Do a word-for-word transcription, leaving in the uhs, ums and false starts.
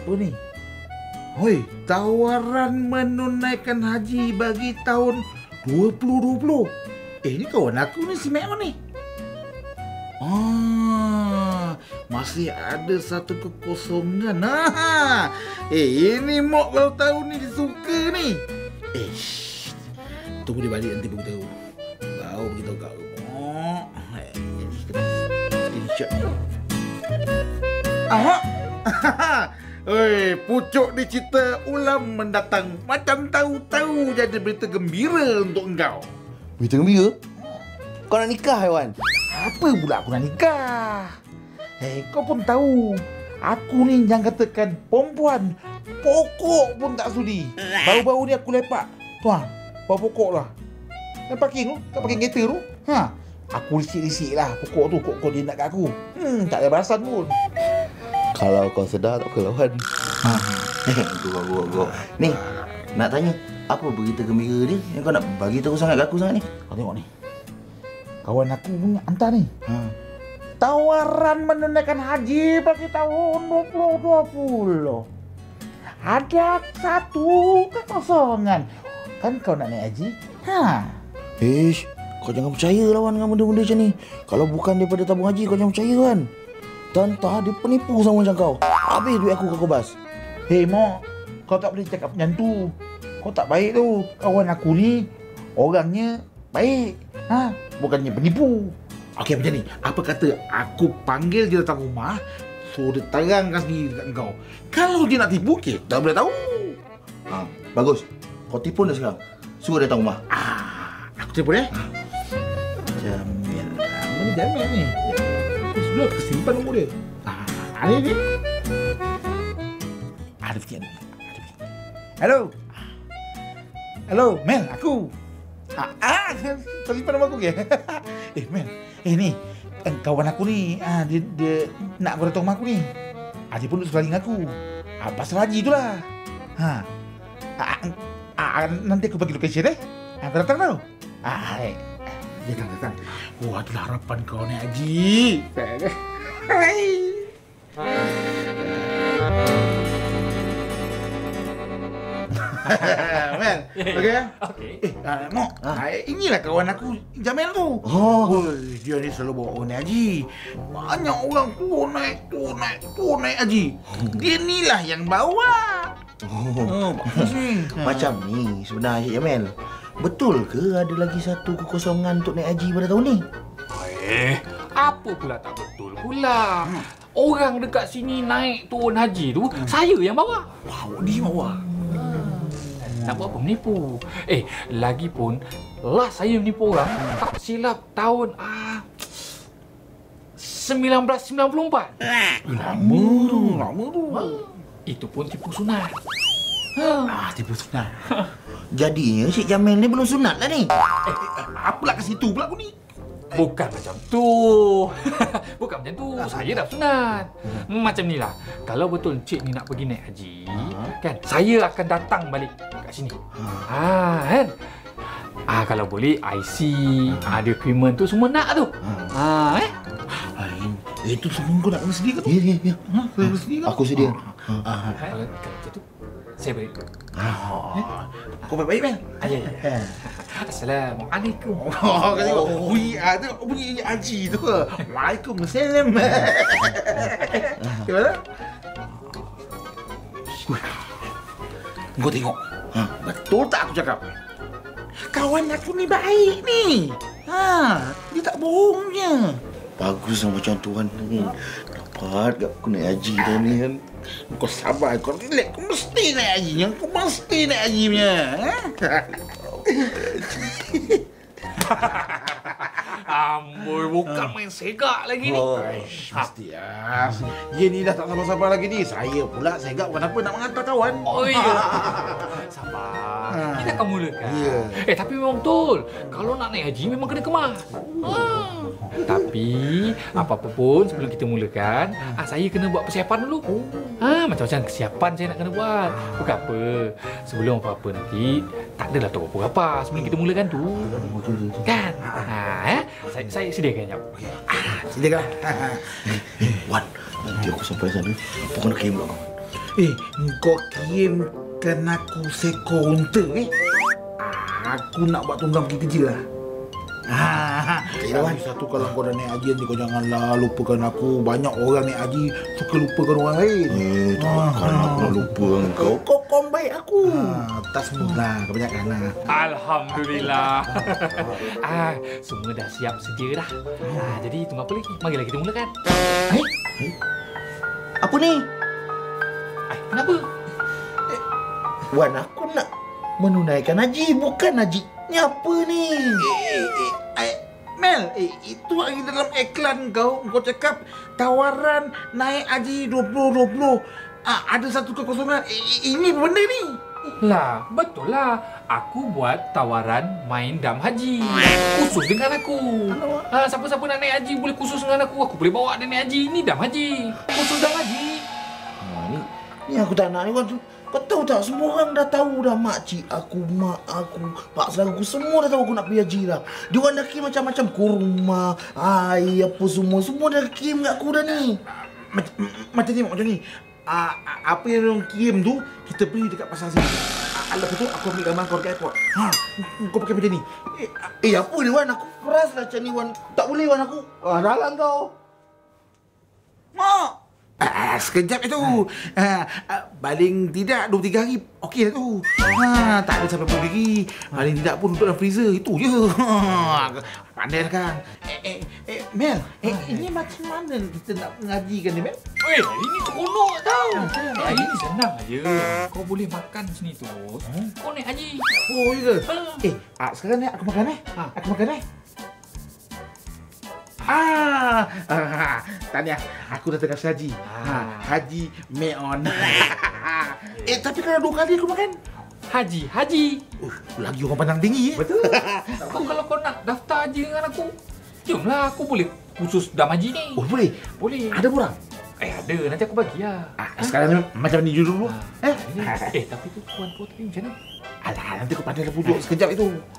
apa ni? Hoi, tawaran menunaikan haji bagi tahun dua ribu dua puluh. Eh, ni kawan aku ni, si Mek ni. Ah, masih ada satu kekosongan. Ah, eh, ini Mok kalau tahu ni dia suka ni. Eh, shh. Tunggu dia balik nanti baru tahu. Baru beritahu kau. Mok. Eh, screenshot ni. Aha. Oi, pucuk dicerita ulam mendatang. Macam tahu-tahu jadi berita gembira untuk engkau. Berita gembira? Kau nak nikah, Iwan? Apa pula aku nak nikah? Eh, kau pun tahu. Aku ni yang katakan perempuan pokok pun tak sudi. Baru-baru ni aku lepak. Tuan, bawa pokok lah. Dan parking tu, kat parking kereta tu. Ha, aku risik-risik lah pokok tu. Kok-kok dia nak kat aku. Hmm, tak ada balasan pun. Kalau kau sedar, tak apa lawan. Ha. Gua, gua, gua. Ni, nak tanya. Apa berita gembira dia yang kau nak bagi tahu sangat kat aku sangat ni? Kau tengok ni. Kawan aku punya hantar ni. Ha. Tawaran menunaikan haji bagi tahun dua ribu dua puluh. Ada satu kekosongan. Kan kau nak naik haji? Ha. Ish, kau jangan percaya lawan dengan benda-benda macam ni. Kalau bukan daripada tabung haji, kau jangan percaya kan. Tantah dia penipu sama macam kau. Habis duit aku kau kebas. Hei Mok, kau tak boleh cakap macam tu. Kau tak baik tu. Kawan aku ni orangnya baik. Ha, bukannya penipu. Okey, macam ni. Apa kata aku panggil dia datang rumah, suruh dia terangkan sendiri dekat kau. Kalau dia nak tipu, kita tak boleh tahu. Ha, bagus. Kau tipu dah sekarang. Suruh datang rumah. Ah, aku tipu dia. Ha. Jamil. Mana Jamil ni? Aku sebelum aku simpan nombor dia. Ah, ada ni. Ada fikir ni. Ada fikir. Hello. Hello, Mel, aku. Ah, ah kau simpan nombor aku ke? Eh, Mel. Eh, ni. Kawan aku ni, ah, dia, dia nak aku datang rumah aku ni. Ah, dia pun duduk sebelah dengan aku. Ah, pasal haji tu lah. Ha. Ah, ah, nanti aku bagi location eh. Ah, kau datang tau. Ah, eh. Dia datang, datang. Wah, itulah harapan kau naik haji. Hai. Mel, okey? Okey. Eh, uh, Mok, ha? Inilah kawan aku, Jamil tu. Oh, dia ni selalu bawa orang naik haji. Banyak orang tu naik, tu naik, tu naik haji. Dia ni lah yang bawa. Oh, bagus ni. Macam ni sebenarnya Jamil. Betul ke ada lagi satu kekosongan untuk naik haji pada tahun ni? Eh, apa pula tak betul pula? Hmm. Orang dekat sini naik turun haji tu, hmm. saya yang bawa. Wow, dia bawa. Nak buat apa menipu? Eh, lagipun last saya menipu orang, tak silap tahun ah sembilan belas sembilan puluh empat. Lama tu, lama tu. Itu pun tipu sunat. Ah, tipu sunat. Jadinya Cik Jamil ni belum sunat lah ni. Eh, apalah ke situ pula aku ni? Bukan macam tu. Bukan macam tu. Saya dah sunat. Macam ni lah. Kalau betul Cik ni nak pergi naik haji, kan, saya akan datang balik kat sini. Ha, kan? Ah, kalau boleh I C, ah, dokumen tu semua nak tu. Ha, eh? Eh, itu semua kau nak kena sedia ke tu? Ya, ya, ya. Ha, kau nak sedia ke? Aku sedia. Ah, kalau macam tu, saya balik. Ah, kau baik-baik, Mel? Ah, ya, ya. Assalamualaikum. Oh, kau tengok. Bunyi ah tu, bunyi haji tu. Waalaikumsalam. Gimana? Kau tengok. Ha, betul tak aku cakap? Kawan aku ni baik ni. Ha, dia tak bohongnya. Bagus lah macam tuan ni. Dapat kat aku naik haji dah ni kan. Kau sabar, kau relax. Kau mesti naik haji. Kau mesti naik haji punya. Amboi, bukan main segak lagi ni. Oh, Aish, mesti lah. Dia ni dah tak sabar-sabar lagi ni. Saya pula segak bukan apa nak mengantar kawan. Oh iya. Sabar. Kita akan mulakan. Ya. Eh, tapi memang betul. Kalau nak naik haji memang kena kemas. Ha. Tapi apa-apa pun sebelum kita mulakan, ah, saya kena buat persiapan dulu. Ha, macam-macam kesiapan saya nak kena buat. Bukan apa. Sebelum apa-apa nanti, tak adalah tahu apa-apa sebelum kita mulakan tu. Kan? Ha, eh? Saya, saya sediakan jap. Ah, sediakan. Eh, Wan, nanti aku sampai sana. Apa kau nak kirim belakang? Eh, kau kirimkan aku seekor unta eh? Aku nak buat tunggang pergi kerja lah. Ah, Okay, Wan. Satu kalau kau dah naik haji nanti kau janganlah lupakan aku. Banyak orang naik haji suka lupakan orang lain. Eh, takkan aku nak lupa engkau. Kau kau baik aku. ah, tak semua lah, kebanyakan lah. Alhamdulillah. ah, semua dah siap sedia dah. Ah, jadi tunggu apa lagi? Marilah kita mulakan. Eh? Eh? Apa ni? Ah, kenapa? Wan, aku nak menunaikan haji, bukan haji. Ni apa ni? Eh, eh, eh, Mel, eh, itu lagi dalam iklan kau. Kau cakap tawaran naik haji dua puluh dua puluh. Ah, ada satu kekosongan. Eh, ini apa benda ni? Lah, betul lah. Aku buat tawaran main dam haji. Khusus dengan aku. Ah, siapa-siapa nak naik haji boleh khusus dengan aku. Aku boleh bawa dia naik haji. Ni dam haji. Khusus dam haji. Ha, ni, ni aku tak nak ni, Wan. Kau tahu tak, semua orang dah tahu dah, makcik aku, mak aku, pak saudaraku, semua dah tahu aku nak pergi haji dah. Dia orang dah kirim macam-macam kurma, air, apa semua. Semua dah kirim kat aku dah ni. Macam, macam ni, macam ni. Ah, apa yang orang kirim tu, kita beli dekat pasar sini. Ah, lepas tu aku ambil gambar kau dekat airport. Ha, kau pakai macam ni. Eh, eh apa ni, Wan? Aku peras lah macam ni, Wan. Tak boleh, Wan, aku. Ah, dah lah kau. Mak! Ah, sekejap itu. Ah, ah, paling tidak dua tiga hari okey dah tu. Ha, tak ada sampai berapa hari. Paling tidak pun duduk dalam freezer. Itu je. Ha, pandai dah kan. Eh, eh, eh, Mel. Eh, ini macam mana kita nak mengajikan ni, Mel? Eh, ini seronok tau. Eh, ini senang aja. Kau boleh makan sini tu. Kau naik haji. Oh, ya ke? Ha. Eh, ah, sekarang ni aku makan eh. Ha. Aku makan eh. Ah, ah, Tanya, aku dah tengah haji. Ha, haji Meon. Eh, tapi kalau dua kali aku makan. Haji, haji. Uh, lagi orang pandang tinggi eh. Betul. Kau kalau kau nak daftar haji dengan aku, jomlah, aku boleh khusus dam haji ni. Oh, boleh. Boleh. Ada borang? Eh, ada. Nanti aku bagi lah. Ah, sekarang ni macam ni dulu. Ah, Eh? ini. Eh, tapi tu tuan tua tadi macam mana? Alah, nanti kau pandai lah pujuk sekejap itu.